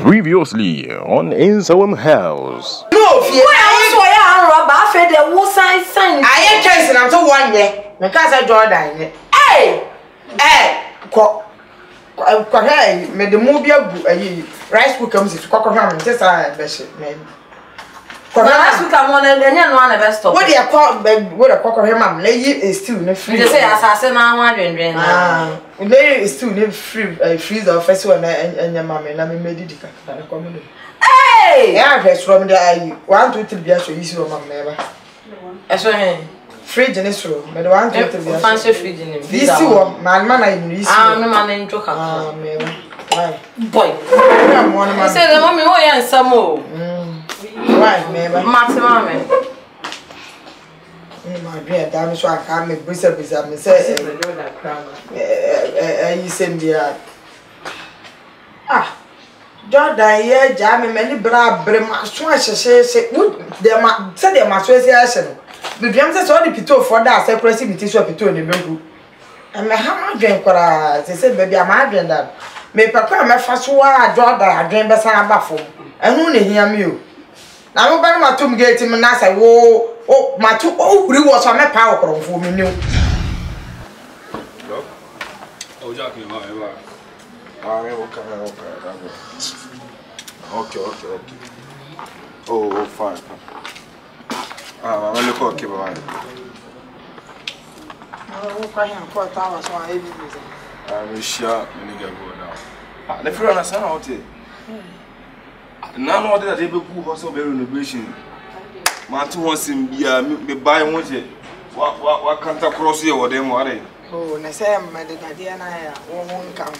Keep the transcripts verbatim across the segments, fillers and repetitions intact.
Previously on Nsawam House. No, if you are a fed the wood sign sign. I ain't chasing until one year. Because I draw down. Hey, hey, cock. Hey, made the movie of rice cookers to cock ham and just I best maybe. Rice cook one and then one of best. What do you call what a cock ham? Lay is still no free. You say assassin, I'm wondering. Ah, lay is still no free freezer first one and your mammy, and I made it. Hey! Yeah, that's from the I one to three years to issue of my neighbor. That's what fridge in this room, but one to three fancy fridge in this one. My man, I miss. I'm no man in Joker. Ah, why? Boy, I'm one of my said, the mommy, why and some more. Why, neighbor? Maximum. My dear, damn, so I can't make Bristol with them. Say, you send the ah. Jordan here, Jammy, many bra brim, swash, say, would there ma say there must be a but James saw the pito for that, separation between pito and the group. And my hammer drink, they said, baby, I'm having that. May papa, my first one, I draw that I dream by some baffle. And only hear me. Now, I'm my tomb gate him and I say, whoa, oh, my two, oh, we was on my power for me new. Oh, Jackie, my ever. Okay, okay, okay, okay. Oh, oh fine. Ah, I'm look okay, boy. Oh, quite a quarter hour, so I heavy. I'm sure when you go now. Ah, the friend has out here. None of that able to also be renovation. My two wants him be buying one. What, what, what can't I cross here or them? What? Oh, Nsawam, my daddy and I won't come.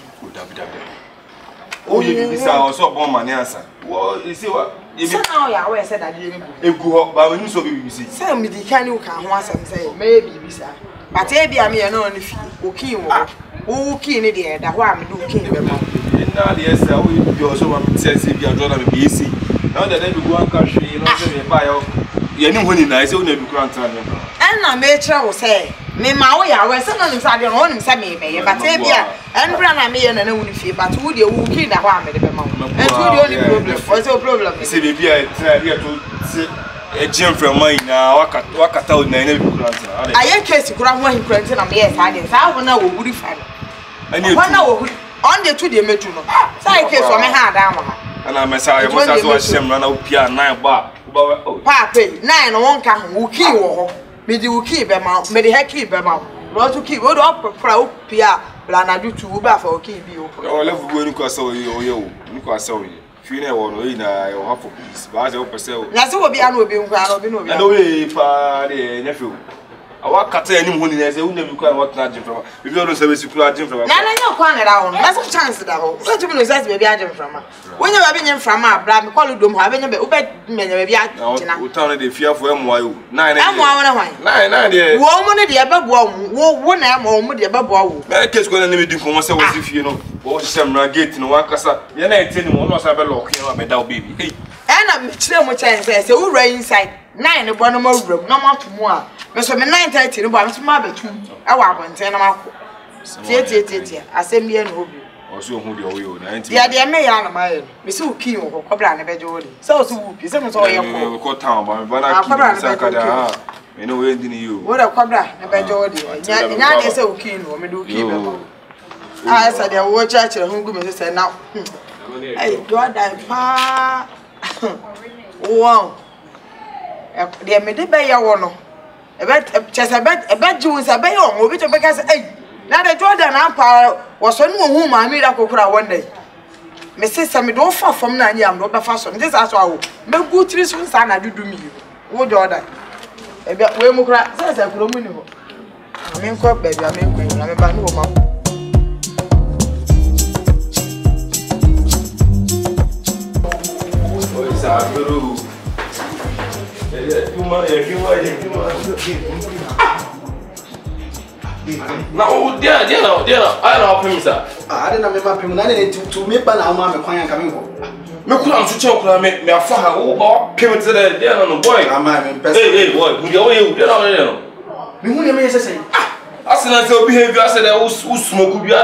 Oh, you be so born my answer. Well, you see what? You now, I said I didn't. If go up, but when you saw B C, send me the can you can once and say, maybe, sir. But maybe I'm here no if you key who key in the air that one do king. Now, yes, I will also want to say, if you are drawing B C. Now that they go and country, you know, say, buy out. You know, when I say, only grant. And I made sure say. Me ma we ya we se no nimsa de no nimsa me me but e bia enbra na me ye na na wuni fie but wo de wo ki da ho a me de be ma wo entu de only problem what's your problem se be bia e try here to se e gym from mine na wakata wakata o na na bi kuranta aye case kura ho hin kuranta na me ye sa de sa ho na wo wuri fa ani ho na wo wuri on the two de metu no sa e case o me ha da ma ha ana me sa e bo sa so a shem na na o pia nine ba pa pe nine no won ka ho wo ki wo ho me di uki be ma me di heki be ma ro to ki wo do pra o pia bla na du tu ba fa o ki bi o o level go ni ko aso yi o ye o ni ko aso yi fi na e wo no yi na e wo ha for peace ba se o pese o na se obi an obi nkwa na obi no obi na do we pa de nya fe o awa kata ani mu ni na se u na bi kwa what na jim from bi bi o do se be sikula jim from na na nya kwa na da ho na se chance da ho so to be no se be bi ajim from when you be nyem from a bra me call dom ha be nya be u be me nya be bi agina o town dey fear for em wayo nine em wa wona hwan nine nine dey wo mu ne dey be bo wo wo na em wo mu dey be bo wo na case ko na me di ko se wo si fie no wo system na gate no wan kasa ye na enti ni mo no sa be lock ye ma be da baby hey e na me kire mo chance say wo ra inside nine bo no ma wura no ma to mu a me so me nine thirty no bo me so ma be tu e wa abonten na ma ko tie tie tie tie asem bi e no obi oso hu de oyo na enti dia dia me ya na ma ye me se uki wo kobra na beje wo de so so upi se me so ye ko ko town ba me bana ki sa ka da me no we ndi ni yo wo de kobra na beje wo de nya nya de se uki no me do uki be mo ah sa de wo cha cha hu gu me se na ai do da pa wow de me de be ya wo no e be chese be e be ji wo se be yo obi to be ka se ai na de Jordan ampa was on who ma me da kokura one day me say say me do fa fam na anya am do be fa so me say so awo me gu tiri so sa na dudu mi wo Jordan e be we mu kura say say kuro mu ni ho me nko ba bia me nko na me ba no wo ma o isa guru e tu ma e tu ma e tu ma now, dear, dear, dear, I don't know, sir. I didn't remember him to me, but I'm a client coming home. Me couldn't to chocolate, me a fire, oh, payment to the dear on the boy. I'm a person. Hey, boy, we go away, dear, no, no. You say, ah, I said, I said, behavior, I said, I was smoke, be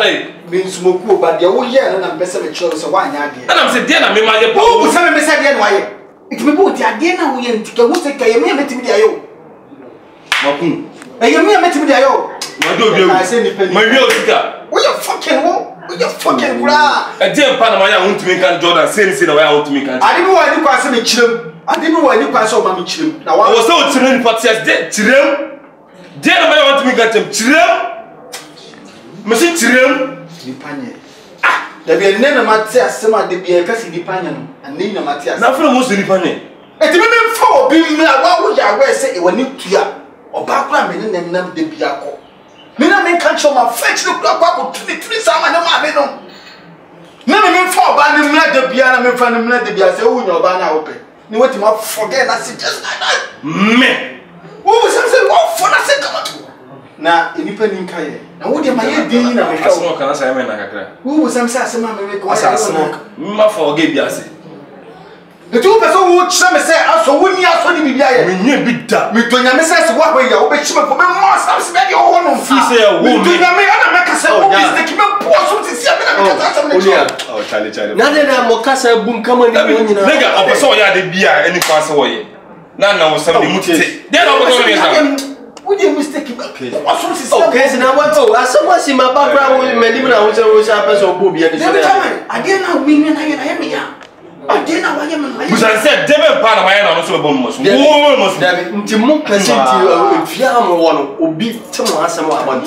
me smoke but the whole year and I'm best of choice so why not? And I'm saying, then I mean, my oh, some me said why. It me put again now we and take a who's a kay me met me ayo. Makum. And you met me ayo. I say my real ticker. We are fucking wo. We are fucking bra. A dear Panama want to make a Jordan saying the way I want to make. I didn't want to pass me chim. I didn't want to pass on my chim. Now I was so children party as dead children. Dear I want to make a children. Machine children. Dipanya. Ah, there be a name Matthias, some of the beer Cassie Dipanya, and name Matthias. Now for the most Dipanya. And the women for being what would you wear say it when you to ya or background and then name the Biaco. Mina men can't show my French look up to the three salmon and my venom. Never mean for banning the piano and from the the Bia say, oh, no, banner open. You want to forget that just like that. Me. What was something what for a second? Now, independent Kaye. Now, what am I doing? I smoke and I say, who was some sassy man? I smoke. Ma forget Biasi. The two person who some say, I saw when you are so be there. We need be that. Me to your missus walk where you obey for me more steps back your own fee. Say, oh, do you make a say, oh, the keep a poor to see a oh, Charlie, Charlie. Now that I'm a cassa boom coming in. Nigga, I saw ya the beer any pass away. Now, now, somebody mutate. Then I was going to would you mistake him? Okay, so now what? Oh, I saw what's in my background with me. I was always happens or booby. I didn't know women. I am here. I didn't know I am. Because I said, Devil Panama also a bomb. Woman must have been Timon Cassinti. If you are one, or beat someone about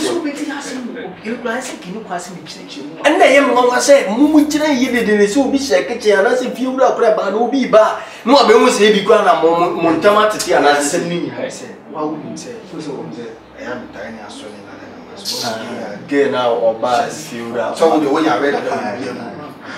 and I am going to say, Mutina, you did it so be second, and I said, you are crab and will be bar. No, I will say, because I'm Montama to see, and I said, I said, why wouldn't say, I am tiny as well. Get now or bad, feel out. So the way I read it,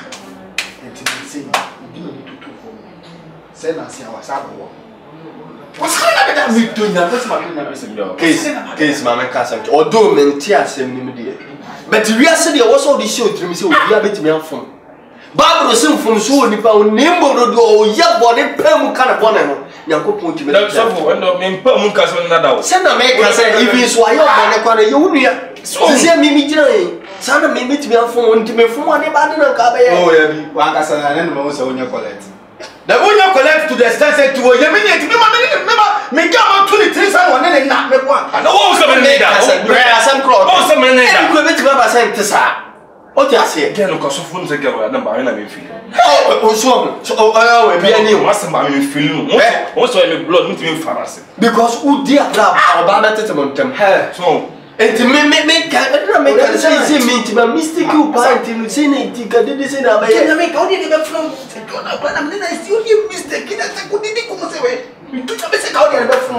send us our saddle. What's going to be case, case, Mamma Castle, or do mentia send me. But we are saying also the show to me, so we are bit me from Barbara Sim from Soul, the pound name of the door, young body, Pam kind of one. Yanko point to me. That's so and mean Pam Castle. Send a make us say, if you swire on a corner, you so say me, Sana me meet me from to me from one about the Cabe. Oh, yeah, one Castle and most on your collect. The one you collect to the extent to a minute, remember, make out twenty-three and then not make one. I know also made some crowd, also made a good bit of a sentence. What I say, again, because of phones again, I number and I feel. Oh, so, so, oh, be any must have been feeling. Also, I'm a blood into Pharisee. Because who dear love our banner testament them hair. So, and to make make make a say me to my mystic point in saying it, did say that I make only the from. I'm then I still give mistake in a good away. You took a mistake out there from.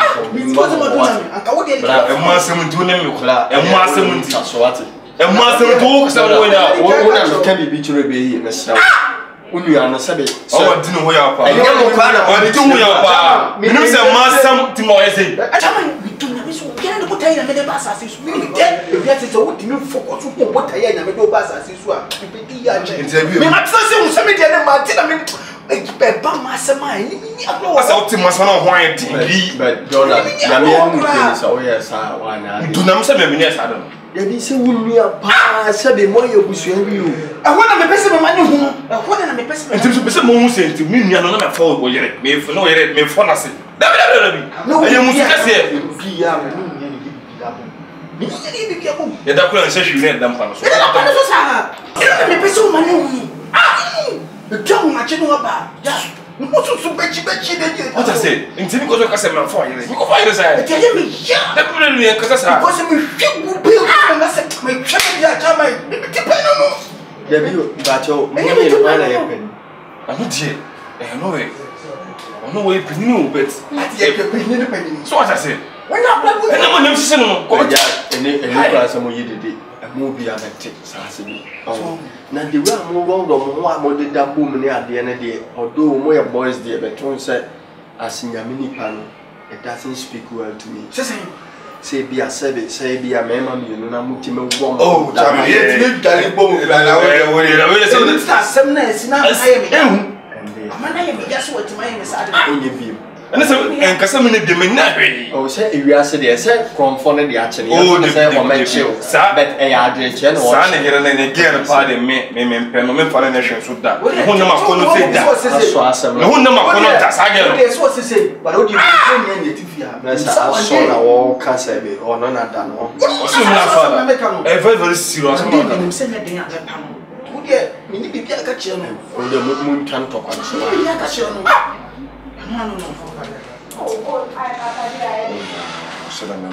A master to name you, a master so what? A master talks away now. What can be betrayed be myself? Only on a Sabbath. So I didn't know where I am. Do we are? You know, a master to my essay. We do not so can put in a middle bass as is really dead. If that is a what you focus on what I am, a middle bass as is what. Interview. I'm saying somebody and Martin. I mean, a bum master mine. I was optimus on a white T V, but don't have so yes, I do not say yes, I don't. Yadi se wumi apa sabe mo ye busuan bi o ehona me pese me mane hu ehona me pese me ntim pese mo hu se ntim mi nua no na me fa o yere me fo no yere me fo na se da da da bi aye mu sika se bi ya me no nya ni bi da bo mi ni bi bi ko ya da ko na se hwi ne da mpa no so da pa no so sa me pese o mane hu ah me twa ma che no ba ya no so so bechi bechi de what I say ntim ko so ka se me fo yere mi ko fo yere sa e je me ya da ko ne ka sa ko se me hwi bu my chicken, ya jamai. Depend on you. Yeah, you, but you, money in one happen. I'm not here. I know it. I know what you know, but so what I say. When I'm not going to listen, oh, yeah, and you class some you did a movie and a tick, Sassy. Oh, now the way move on, one more did that boom at the end of the day, although more boys there, but one said, as in your mini panel, it doesn't speak well to me. Say be a said say be a man, you know, I'm multi woman. Oh, damn it, darling, bomb. I am seven nights now. I am, and I am just what my name is only beam. And and Casamina de Menari. Oh, say if you are said, say, confounded the action. Oh, the same woman, chill. But a yard, general, son, and again, pardon me, me, Penomen for the nation should that. Who number couldn't say that? No number couldn't that's again. That's what they say. But what do you mean? That's a son of all Cassabe or none of that. A very, very serious man. Send me the other panel. Would you mean to be a catcher? Oh, the moon can't talk on so. No, no, no. Oh, I said, I'm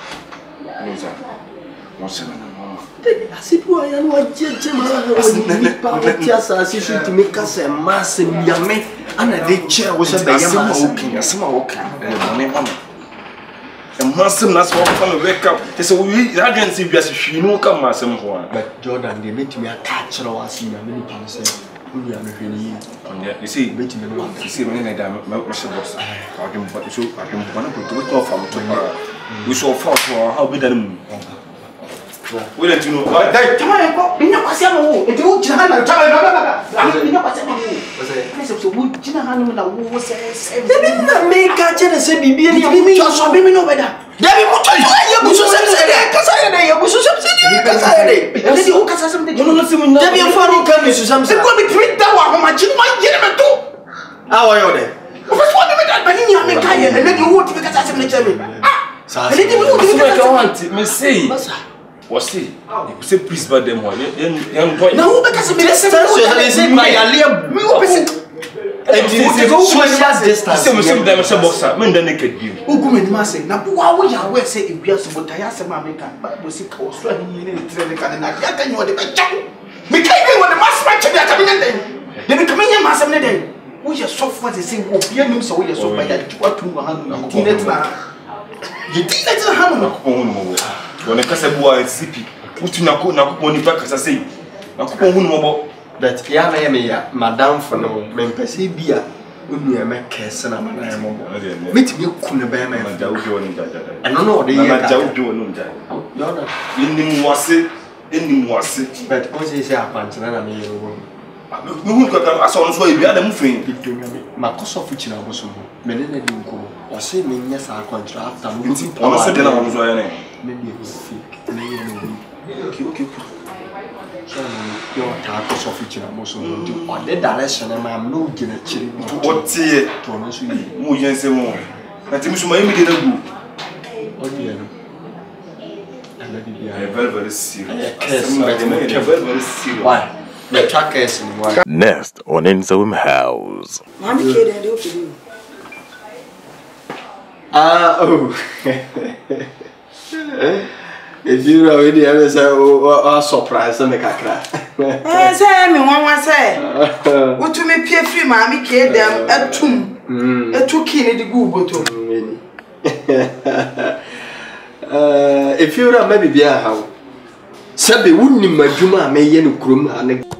I said, why am I just as to make us a massive yummy and a big chair was a walking, a small walking, and massive that's what from wake up. They said, we didn't see just you know, come, Massam. But Jordan, they made me a catcher or I see a many pounds. You see, you see, when I damn Mister Boss, I can put so I can want to put off from tomorrow. We saw far for how we done. We let you know. That time, you know, I said, oh, it would China, you know, I said, I said, would China was a make a chance to be being just so maybe no better. Debbie, what are you? You should say that because I am a bush of something. Because I am a something. You know, Debbie, I'm following coming to something. What be treat that one, my chin, my gentleman, too. How are you there? What's one of that? But you make I and let you walk because I said, ah, I didn't want to say. Was he? You say, please, but them one. No, because of the distance, my alien. And you go social distance. Some of them are boxer, men the naked view. Who go in massing? Now, why would you wear say if you are so tired? Some American, but was it called struggling in the train? I can you want the back. We can't even the mass match of the coming. They become a mass of the day. We just soft for the same will be a new so we are so bad that you want to hand. You did let her hand. When a Casabua is sippy, put in a coat, now money back as I say. Now, come that Yamaya, Madame for no, Mempesi beer, when you make case and I'm a mobile. Meet me, couldn't bear my Joe. I don't know the Joe doing that. In him was it, in him was it, but what is your punch and I'm a woman. No, I saw us where you had a moving. My cost of which I was so many didn't go or say me, yes, I contract. I'm looking for a second. I was maybe it was sick. Okay, okay. So, your tackles of which I'm also do on the direction, and I'm no getting a chili. What's it? To honest with you, more yes, and more. I think so. Maybe didn't go. Oh, dear. And let it be a very, very serious. Very, very serious. Why? The track is in one. Next on Nsawam House. I'm kidding, do you? Ah, oh. If you already ever say, oh, surprise, I make a cry. Eh, say me one was say. What to me pay free, mammy, kid them at two. A two key the Google to. If you're a maybe be a how. Sabi wouldn't my Juma may yen crum and